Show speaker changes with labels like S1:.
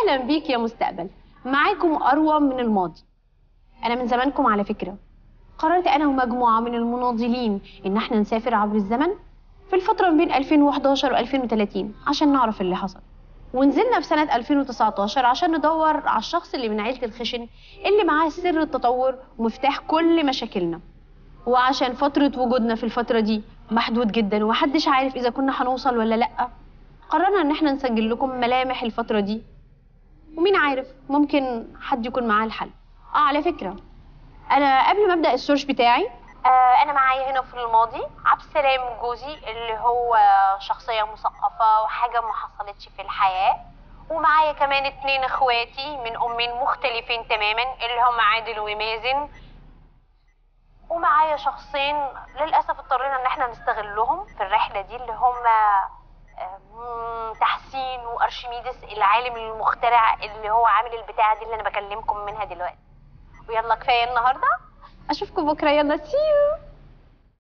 S1: اهلا بيك يا مستقبل، معاكم اروى من الماضي. انا من زمانكم على فكره. قررت انا ومجموعه من المناضلين ان احنا نسافر عبر الزمن في الفتره ما بين 2011 و2030 عشان نعرف اللي حصل. ونزلنا في سنه 2019 عشان ندور على الشخص اللي من عيله الخشن اللي معاه سر التطور ومفتاح كل مشاكلنا. وعشان فتره وجودنا في الفتره دي محدود جدا ومحدش عارف اذا كنا هنوصل ولا لا، قررنا ان احنا نسجل لكم ملامح الفتره دي، ومين عارف ممكن حد يكون معاه الحل. على فكره، انا قبل ما ابدا السيرش بتاعي انا معايا هنا في الماضي عبد السلام جوزي اللي هو شخصيه مثقفه وحاجه ما حصلتش في الحياه، ومعايا كمان 2 اخواتي من امين مختلفين تماما اللي هم عادل ومازن، ومعايا شخصين للاسف اضطرينا ان احنا نستغلهم في الرحله دي اللي هم تحسين وارشميدس العالم المخترع اللي هو عامل البتاعه دي اللي انا بكلمكم منها دلوقتي. ويلا كفايه النهارده، اشوفكم بكره، يلا سيو.